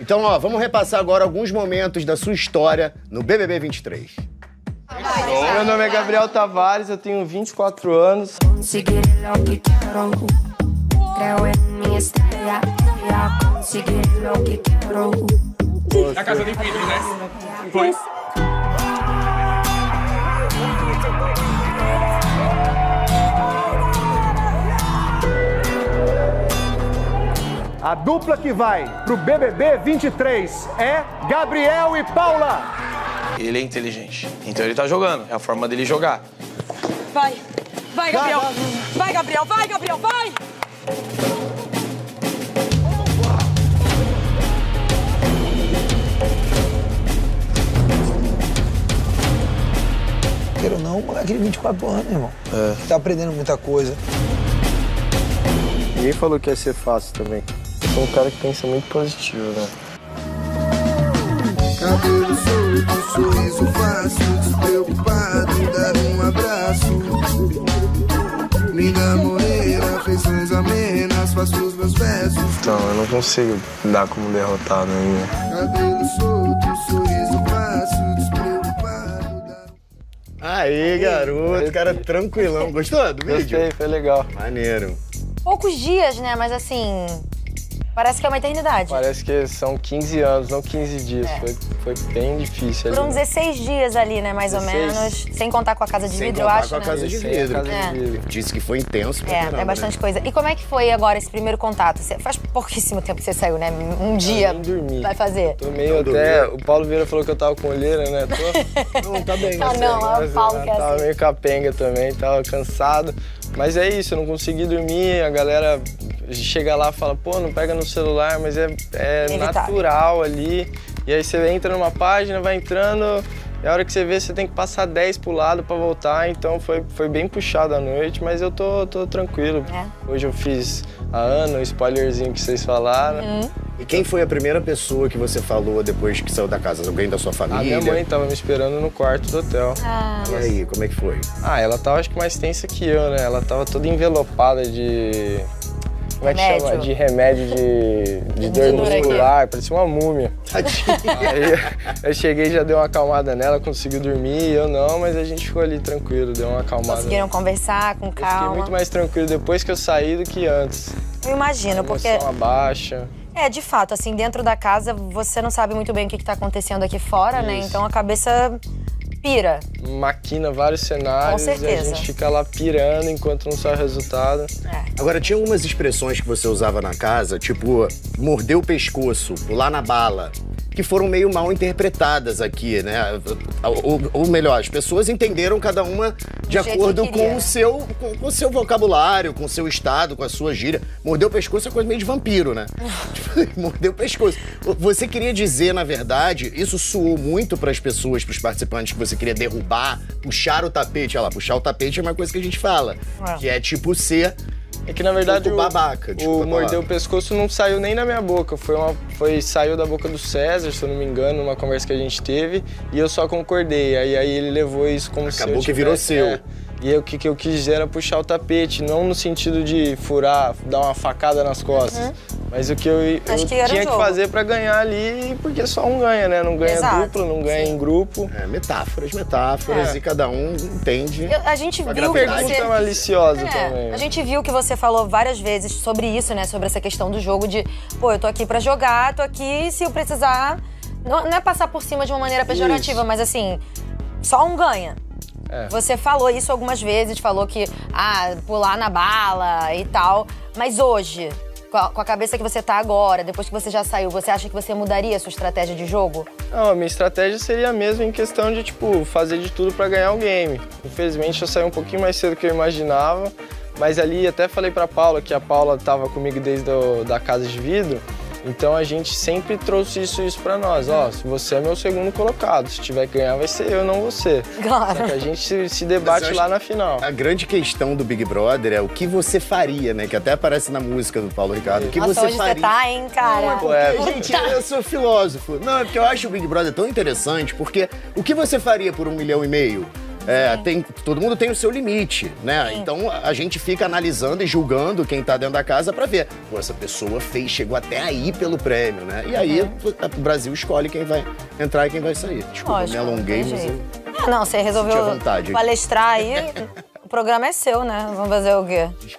Então, ó, vamos repassar agora alguns momentos da sua história no BBB 23. Meu nome é Gabriel Tavares, eu tenho 24 anos. Na casa do Infinito, né? Foi. A dupla que vai pro BBB 23 é Gabriel e Paula. Ele é inteligente, então ele tá jogando, é a forma dele jogar. Vai, vai, Gabriel. Vai, Gabriel, vai, Gabriel, vai! Queira ou não, o moleque de 24 anos, irmão. Tá aprendendo muita coisa. Ninguém falou que ia ser fácil também. Sou um cara que pensa muito positivo, né? Cabelo solto, sorriso fácil, despreocupado, dar um abraço. Linda morena, feições amenas, faço os meus versos. Então, eu não consigo dar como derrotado ainda. Cabelo solto, sorriso fácil, despreocupado. Aí, garoto, cara tranquilão. Gostou do vídeo? Gostei, foi legal. Maneiro. Poucos dias, né? Mas assim, parece que é uma eternidade. Parece que são 15 anos, não 15 dias. Foi bem difícil ali. Foram 16 dias ali, né, mais 16. ou menos. Sem contar com a casa de Sem vidro, eu contar acho, com a né? casa de vidro. Casa de vidro. Disse que foi intenso pra caramba, É bastante né? coisa. E como é que foi agora esse primeiro contato? Faz pouquíssimo tempo que você saiu, né? Um dia nem dormi. vai fazer. Tô meio até... O Paulo Vieira falou que eu tava com olheira, né? Não, tá bem. Ah, não, é o Paulo que é Tava assim. meio capenga também, tava cansado. Mas é isso, eu não consegui dormir, a galera chega lá e fala, pô, não pega no celular, mas é natural ali. E aí você entra numa página, vai entrando, e a hora que você vê, você tem que passar 10 pro lado pra voltar, então foi bem puxado a noite, mas eu tô tranquilo. Hoje eu fiz a Ana, o spoilerzinho que vocês falaram. E quem foi a primeira pessoa que você falou depois que saiu da casa? Alguém da sua família? A minha mãe tava me esperando no quarto do hotel. E aí, como é que foi? Ela tava acho que mais tensa que eu, né? Ela tava toda envelopada de... Como é que chama? De remédio de dor muscular, parecia uma múmia. Aí eu cheguei, já dei uma acalmada nela, conseguiu dormir, eu não, mas a gente ficou ali tranquilo, deu uma acalmada. Conseguiram conversar com calma. Eu fiquei muito mais tranquilo depois que eu saí do que antes. Eu imagino, porque... A emoção abaixa. De fato, assim, dentro da casa, você não sabe muito bem o que tá acontecendo aqui fora, né? Então a cabeça pira. Maquina vários cenários. Com certeza. E a gente fica lá pirando enquanto não sai o resultado. Agora, tinha algumas expressões que você usava na casa, tipo, morder o pescoço, pular na bala, que foram meio mal interpretadas aqui, né? Ou melhor, as pessoas entenderam cada uma de acordo com o seu vocabulário, com o seu estado, com a sua gíria. Morder o pescoço é coisa meio de vampiro, né? Morder o pescoço. Você queria dizer, na verdade, isso soou muito para as pessoas, para os participantes, que você queria derrubar, puxar o tapete. Olha lá, puxar o tapete é uma coisa que a gente fala, que é tipo ser... É que, na verdade, o babaca, o morder o pescoço não saiu nem na minha boca. Saiu da boca do César, se eu não me engano, numa conversa que a gente teve, e eu só concordei. Aí ele levou isso como se Acabou que virou seu. E aí, o que eu quis dizer era puxar o tapete, não no sentido de furar, dar uma facada nas costas. Mas o que eu tinha que fazer pra ganhar ali, porque só um ganha, né? Não ganha dupla, não ganha em grupo. Metáforas, e cada um entende. A gente viu que pergunta maliciosa também. A gente viu que você falou várias vezes sobre isso, né? Sobre essa questão do jogo de, pô, eu tô aqui pra jogar, tô aqui se eu precisar... Não é passar por cima de uma maneira pejorativa, mas assim, só um ganha. Você falou isso algumas vezes, falou que, pular na bala e tal. Mas hoje, com a cabeça que você tá agora, depois que você já saiu, você acha que você mudaria a sua estratégia de jogo? Não, a minha estratégia seria a mesma em questão de, tipo, fazer de tudo pra ganhar o game. Infelizmente, eu saí um pouquinho mais cedo do que eu imaginava, mas ali até falei pra Paula, que a Paula tava comigo desde da casa de vidro, então a gente sempre trouxe isso pra nós. Ó, se você é meu segundo colocado, se tiver que ganhar vai ser eu, não você. Claro. Só que a gente se debate lá na final. A grande questão do Big Brother é o que você faria, né? Que até aparece na música do Paulo Ricardo. O que você faria? Você tá, hein, cara? Gente, eu sou filósofo. Não, é porque eu acho o Big Brother tão interessante, porque o que você faria por 1,5 milhão? Todo mundo tem o seu limite, né? Sim. Então a gente fica analisando e julgando quem tá dentro da casa pra ver. Pô, essa pessoa chegou até aí pelo prêmio, né? E aí o Brasil escolhe quem vai entrar e quem vai sair. Desculpa, me alonguei, mas Não, você resolveu vontade. palestrar aí. O programa é seu, né? Vamos fazer o quê?